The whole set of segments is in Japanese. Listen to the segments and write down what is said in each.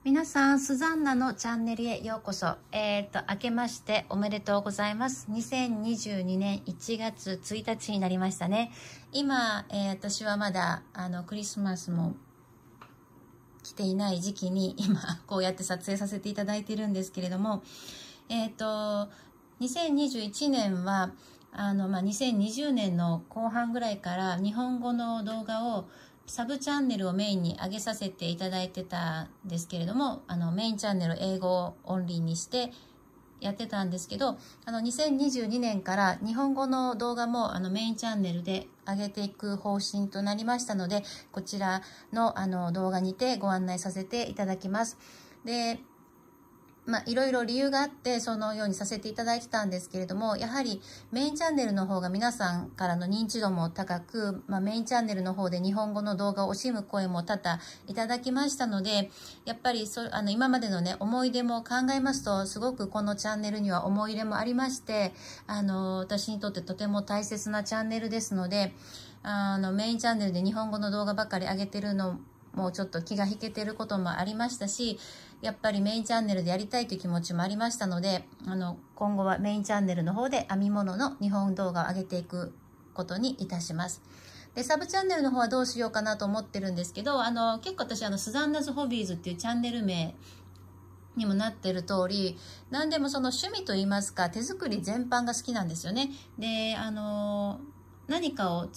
皆さん、スザンナのチャンネルへようこそ。明けましておめでとうございます。2022年1月1日になりましたね。今、私はまだ、クリスマスも来ていない時期に、今、こうやって撮影させていただいているんですけれども、2021年は、2020年の後半ぐらいから日本語の動画をサブチャンネルをメインに上げさせていただいてたんですけれども、メインチャンネル英語オンリーにしてやってたんですけど、2022年から日本語の動画もメインチャンネルで上げていく方針となりましたので、こちらの動画にてご案内させていただきます。で、いろいろ理由があってそのようにさせていただいてたんですけれども、やはりメインチャンネルの方が皆さんからの認知度も高く、メインチャンネルの方で日本語の動画を惜しむ声も多々いただきましたので、やっぱり今までのね、思い出も考えますと、すごくこのチャンネルには思い入れもありまして、私にとってとても大切なチャンネルですので、メインチャンネルで日本語の動画ばっかり上げてるのもうちょっと気が引けてることもありましたし、やっぱりメインチャンネルでやりたいという気持ちもありましたので、今後はメインチャンネルの方で編み物の日本動画を上げていくことにいたします。で、サブチャンネルの方はどうしようかなと思ってるんですけど、結構私スザンナズホビーズっていうチャンネル名にもなってる通り、何でもその趣味といいますか、手作り全般が好きなんですよね。で、何かを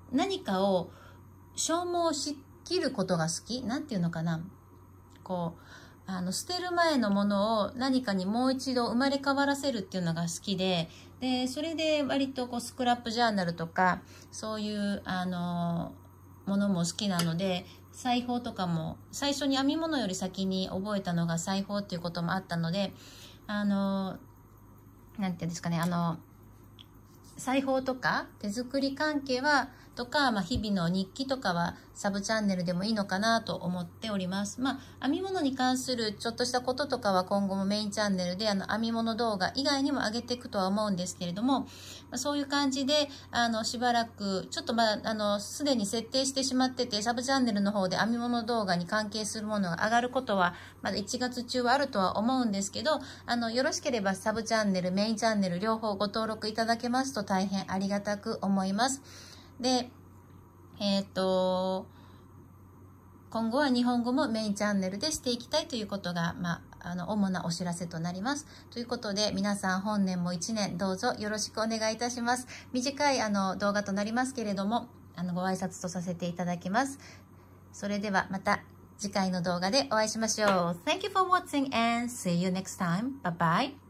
消耗しきることが好きなんていうのかな、捨てる前のものを何かにもう一度生まれ変わらせるっていうのが好きで、それで割とスクラップジャーナルとかそういうものも好きなので、裁縫とかも最初に編み物より先に覚えたのが裁縫っていうこともあったので、なんていうんですかね、裁縫とか手作り関係はとか、日々の日記とかはサブチャンネルでもいいのかなと思っております。編み物に関するちょっとしたこととかは今後もメインチャンネルで編み物動画以外にも上げていくとは思うんですけれども、そういう感じでしばらくちょっとすでに設定してしまってて、サブチャンネルの方で編み物動画に関係するものが上がることはまだ1月中はあるとは思うんですけど、よろしければサブチャンネル、メインチャンネル両方ご登録いただけますと大変ありがたく思います。で、今後は日本語もメインチャンネルでしていきたいということが、主なお知らせとなります。ということで、皆さん本年も1年どうぞよろしくお願いいたします。短い動画となりますけれども、ご挨拶とさせていただきます。それではまた次回の動画でお会いしましょう。Thank you for watching and see you next time. Bye bye.